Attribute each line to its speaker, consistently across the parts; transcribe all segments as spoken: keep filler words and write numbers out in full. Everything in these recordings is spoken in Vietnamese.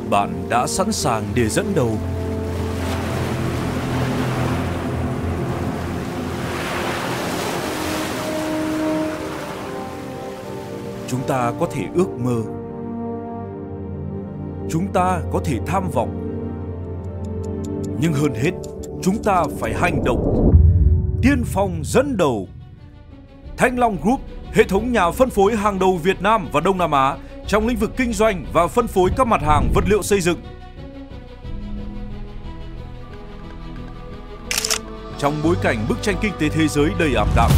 Speaker 1: Bạn đã sẵn sàng để dẫn đầu. Chúng ta có thể ước mơ. Chúng ta có thể tham vọng. Nhưng hơn hết, chúng ta phải hành động. Tiên phong dẫn đầu. Thanh Long Group, hệ thống nhà phân phối hàng đầu Việt Nam và Đông Nam Á trong lĩnh vực kinh doanh và phân phối các mặt hàng vật liệu xây dựng. Trong bối cảnh bức tranh kinh tế thế giới đầy ảm đạm,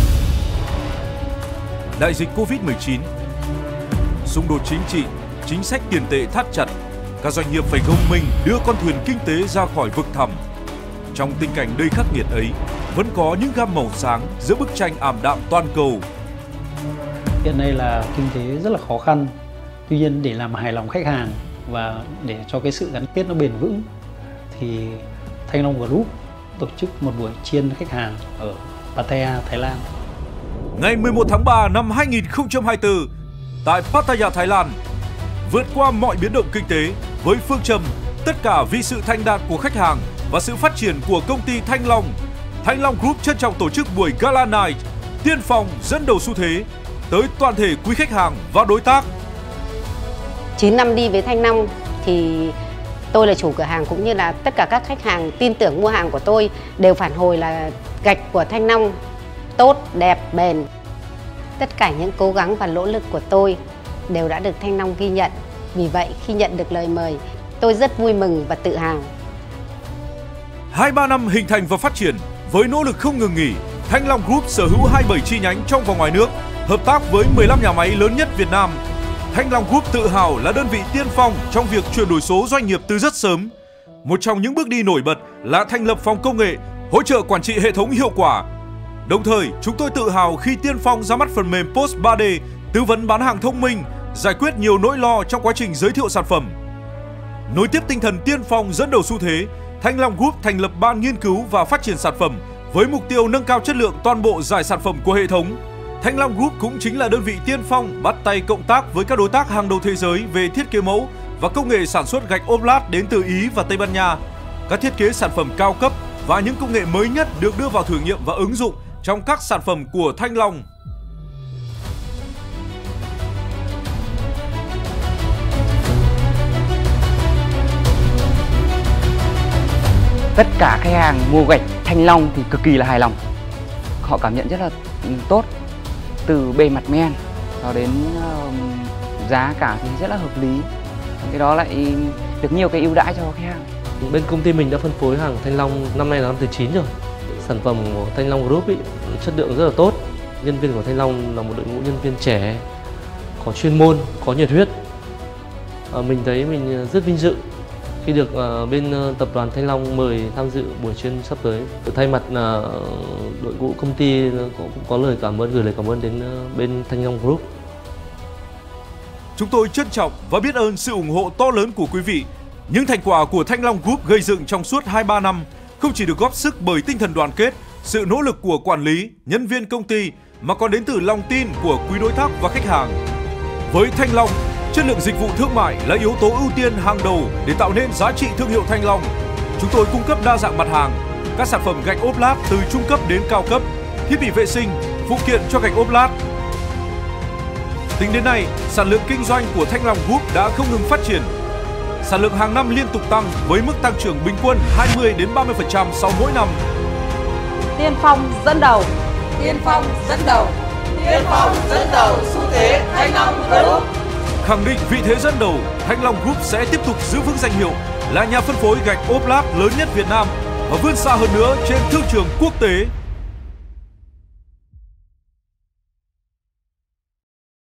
Speaker 1: đại dịch Covid mười chín, xung đột chính trị, chính sách tiền tệ thắt chặt, các doanh nghiệp phải gồng mình đưa con thuyền kinh tế ra khỏi vực thẳm. Trong tình cảnh đầy khắc nghiệt ấy, vẫn có những gam màu sáng giữa bức tranh ảm đạm toàn cầu.
Speaker 2: Hiện nay là kinh tế rất là khó khăn. Tuy nhiên để làm hài lòng khách hàng và để cho cái sự gắn kết nó bền vững thì Thanh Long Group tổ chức một buổi chiên khách hàng ở Pattaya, Thái Lan.
Speaker 1: Ngày mười một tháng ba năm hai nghìn không trăm hai mươi tư, tại Pattaya, Thái Lan, vượt qua mọi biến động kinh tế với phương châm tất cả vì sự thành đạt của khách hàng và sự phát triển của công ty Thanh Long, Thanh Long Group trân trọng tổ chức buổi Gala Night tiên phong dẫn đầu xu thế tới toàn thể quý khách hàng và đối tác.
Speaker 3: chín năm đi với Thanh Long thì tôi là chủ cửa hàng cũng như là tất cả các khách hàng tin tưởng mua hàng của tôi đều phản hồi là gạch của Thanh Long tốt, đẹp, bền. Tất cả những cố gắng và nỗ lực của tôi đều đã được Thanh Long ghi nhận. Vì vậy khi nhận được lời mời, tôi rất vui mừng và tự hào.
Speaker 1: hai mươi ba năm hình thành và phát triển, với nỗ lực không ngừng nghỉ, Thanh Long Group sở hữu hai mươi bảy chi nhánh trong và ngoài nước, hợp tác với mười lăm nhà máy lớn nhất Việt Nam. Thanh Long Group tự hào là đơn vị tiên phong trong việc chuyển đổi số doanh nghiệp từ rất sớm. Một trong những bước đi nổi bật là thành lập phòng công nghệ, hỗ trợ quản trị hệ thống hiệu quả. Đồng thời, chúng tôi tự hào khi tiên phong ra mắt phần mềm Post ba D, tư vấn bán hàng thông minh, giải quyết nhiều nỗi lo trong quá trình giới thiệu sản phẩm. Nối tiếp tinh thần tiên phong dẫn đầu xu thế, Thanh Long Group thành lập ban nghiên cứu và phát triển sản phẩm với mục tiêu nâng cao chất lượng toàn bộ giải sản phẩm của hệ thống. Thanh Long Group cũng chính là đơn vị tiên phong bắt tay cộng tác với các đối tác hàng đầu thế giới về thiết kế mẫu và công nghệ sản xuất gạch ốp lát đến từ Ý và Tây Ban Nha. Các thiết kế sản phẩm cao cấp và những công nghệ mới nhất được đưa vào thử nghiệm và ứng dụng trong các sản phẩm của Thanh Long.
Speaker 4: Tất cả khách hàng mua gạch Thanh Long thì cực kỳ là hài lòng. Họ cảm nhận rất là tốt, từ bề mặt men cho đến uh, giá cả thì rất là hợp lý. Cái đó lại được nhiều cái ưu đãi cho khách hàng.
Speaker 5: Bên công ty mình đã phân phối hàng Thanh Long năm nay là năm thứ chín rồi. Sản phẩm của Thanh Long Group ý, chất lượng rất là tốt. Nhân viên của Thanh Long là một đội ngũ nhân viên trẻ, có chuyên môn, có nhiệt huyết. À, mình thấy mình rất vinh dự khi được uh, bên uh, tập đoàn Thanh Long mời tham dự buổi chuyên sắp tới. Thay mặt uh, đội ngũ công ty cũng có lời cảm ơn, gửi lời cảm ơn đến uh, bên Thanh Long Group.
Speaker 1: Chúng tôi trân trọng và biết ơn sự ủng hộ to lớn của quý vị. Những thành quả của Thanh Long Group gây dựng trong suốt hai mươi ba năm không chỉ được góp sức bởi tinh thần đoàn kết, sự nỗ lực của quản lý, nhân viên công ty mà còn đến từ lòng tin của quý đối tác và khách hàng. Với Thanh Long, chất lượng dịch vụ thương mại là yếu tố ưu tiên hàng đầu để tạo nên giá trị thương hiệu Thanh Long. Chúng tôi cung cấp đa dạng mặt hàng, các sản phẩm gạch ốp lát từ trung cấp đến cao cấp, thiết bị vệ sinh, phụ kiện cho gạch ốp lát. Tính đến nay, sản lượng kinh doanh của Thanh Long Group đã không ngừng phát triển. Sản lượng hàng năm liên tục tăng với mức tăng trưởng bình quân hai mươi đến ba mươi phần trăm sau mỗi năm.
Speaker 6: Tiên phong dẫn đầu.
Speaker 7: Tiên phong dẫn đầu. Tiên phong dẫn đầu xu thế Thanh Long Group.
Speaker 1: Khẳng định vị thế dẫn đầu, Thanh Long Group sẽ tiếp tục giữ vững danh hiệu là nhà phân phối gạch ốp lát lớn nhất Việt Nam và vươn xa hơn nữa trên thương trường quốc tế.